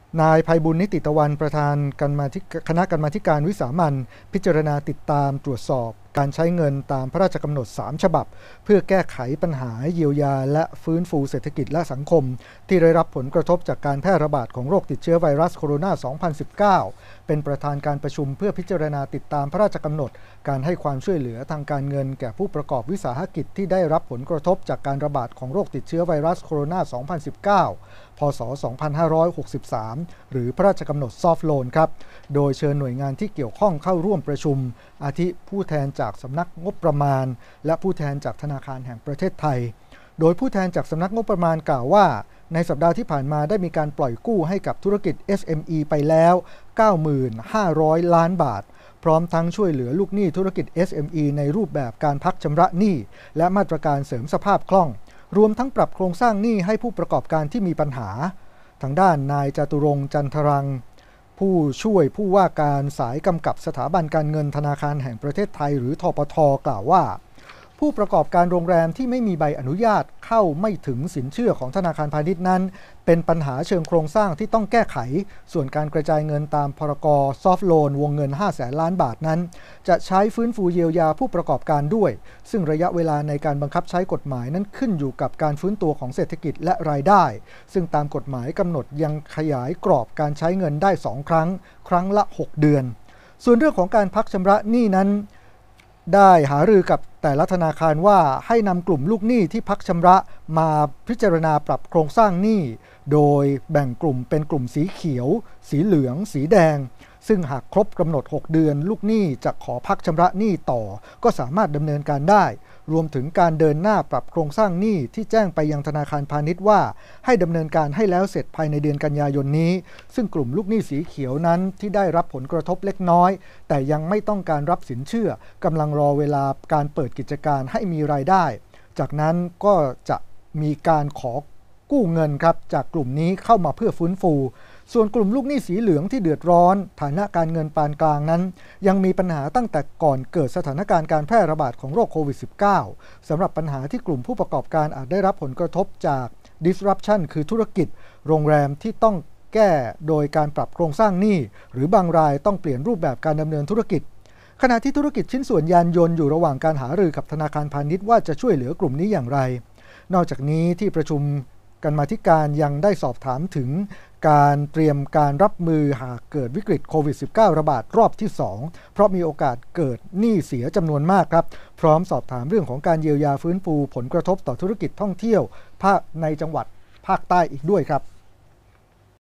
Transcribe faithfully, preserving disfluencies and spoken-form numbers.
นายไพบุญนิติตะวันประธานคณะกรรมาธิการวิสามัญพิจารณาติดตามตรวจสอบการใช้เงินตามพระราชกำหนดสามฉบับเพื่อแก้ไขปัญหาเยียวยาและฟื้นฟูเศรษฐกิจและสังคมที่ได้รับผลกระทบจากการแพร่ระบาดของโรคติดเชื้อไวรัสโคโรนา สองพันสิบเก้า เป็นประธานการประชุมเพื่อพิจารณาติดตามพระราชกำหนดการให้ความช่วยเหลือทางการเงินแก่ผู้ประกอบวิสาหกิจที่ได้รับผลกระทบจากการระบาดของโรคติดเชื้อไวรัสโคโรนา สองพันสิบเก้า พ.ศ. สองพันห้าร้อยหกสิบสาม หรือพระราชกำหนดซอฟท์โลนครับโดยเชิญหน่วยงานที่เกี่ยวข้องเข้าร่วมประชุมอาทิผู้แทนจากสำนักงบประมาณและผู้แทนจากธนาคารแห่งประเทศไทยโดยผู้แทนจากสำนักงบประมาณกล่าวว่าในสัปดาห์ที่ผ่านมาได้มีการปล่อยกู้ให้กับธุรกิจ เอส เอ็ม อี ไปแล้ว เก้าหมื่นห้าร้อย ล้านบาทพร้อมทั้งช่วยเหลือลูกหนี้ธุรกิจ เอส เอ็ม อี ในรูปแบบการพักชำระหนี้และมาตรการเสริมสภาพคล่องรวมทั้งปรับโครงสร้างหนี้ให้ผู้ประกอบการที่มีปัญหาทางด้านนายจตุรงค์จันทรังผู้ช่วยผู้ว่าการสายกำกับสถาบันการเงินธนาคารแห่งประเทศไทยหรือธปท.กล่าวว่าผู้ประกอบการโรงแรมที่ไม่มีใบอนุญาตเข้าไม่ถึงสินเชื่อของธนาคารพาณิชย์นั้นเป็นปัญหาเชิงโครงสร้างที่ต้องแก้ไขส่วนการกระจายเงินตามพรก.ซอฟท์โลนวงเงินห้าแสนล้านบาทนั้นจะใช้ฟื้นฟูเยียวยาผู้ประกอบการด้วยซึ่งระยะเวลาในการบังคับใช้กฎหมายนั้นขึ้นอยู่กับการฟื้นตัวของเศรษฐกิจและรายได้ซึ่งตามกฎหมายกำหนดยังขยายกรอบการใช้เงินได้สองครั้งครั้งละหกเดือนส่วนเรื่องของการพักชำระหนี้นั้นได้หารือกับแต่ละธนาคารว่าให้นำกลุ่มลูกหนี้ที่พักชำระมาพิจารณาปรับโครงสร้างหนี้โดยแบ่งกลุ่มเป็นกลุ่มสีเขียวสีเหลืองสีแดงซึ่งหากครบกำหนดหกเดือนลูกหนี้จะขอพักชำระหนี้ต่อก็สามารถดำเนินการได้รวมถึงการเดินหน้าปรับโครงสร้างหนี้ที่แจ้งไปยังธนาคารพาณิชย์ว่าให้ดำเนินการให้แล้วเสร็จภายในเดือนกันยายนนี้ซึ่งกลุ่มลูกหนี้สีเขียวนั้นที่ได้รับผลกระทบเล็กน้อยแต่ยังไม่ต้องการรับสินเชื่อกำลังรอเวลาการเปิดกิจการให้มีรายได้จากนั้นก็จะมีการขอกู้เงินครับจากกลุ่มนี้เข้ามาเพื่อฟื้นฟูส่วนกลุ่มลูกหนี้สีเหลืองที่เดือดร้อนฐานะการเงินปานกลางนั้นยังมีปัญหาตั้งแต่ก่อนเกิดสถานการณ์การแพร่ระบาดของโรคโควิด สิบเก้า สำหรับปัญหาที่กลุ่มผู้ประกอบการอาจได้รับผลกระทบจาก disruption คือธุรกิจโรงแรมที่ต้องแก้โดยการปรับโครงสร้างหนี้หรือบางรายต้องเปลี่ยนรูปแบบการดำเนินธุรกิจขณะที่ธุรกิจชิ้นส่วนยานยนต์อยู่ระหว่างการหารือกับธนาคารพาณิชย์ว่าจะช่วยเหลือกลุ่มนี้อย่างไรนอกจากนี้ที่ประชุมกรรมาธิการยังได้สอบถามถึงการเตรียมการรับมือหากเกิดวิกฤตโควิด สิบเก้า ระบาดรอบที่สองเพราะมีโอกาสเกิดหนี้เสียจำนวนมากครับพร้อมสอบถามเรื่องของการเยียวยาฟื้นฟูผลกระทบต่อธุรกิจท่องเที่ยวภาคในจังหวัดภาคใต้อีกด้วยครับ